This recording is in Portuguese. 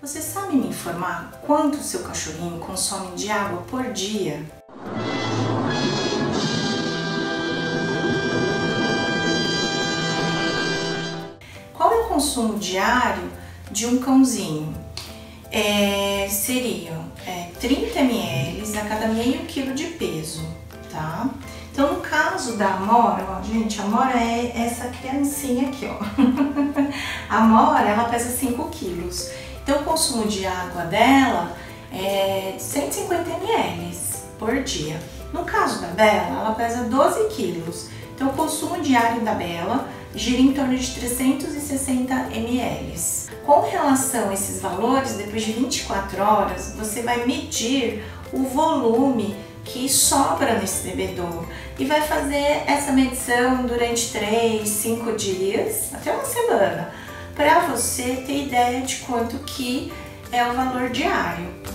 Você sabe me informar quanto o seu cachorrinho consome de água por dia? Qual é o consumo diário de um cãozinho? Seriam 30 ml a cada meio quilo de peso, tá? Então, no caso da Amora, ó, gente, a Amora é essa criancinha aqui, ó. A Amora, ela pesa 5 quilos. Então, o consumo de água dela é 150 ml por dia. No caso da Bela, ela pesa 12 quilos. Então, o consumo diário da Bela gira em torno de 360 ml. Com relação a esses valores, depois de 24 horas, você vai medir o volume que sobra nesse bebedouro e vai fazer essa medição durante 3, 5 dias, até uma semana, para você ter ideia de quanto que é o valor diário.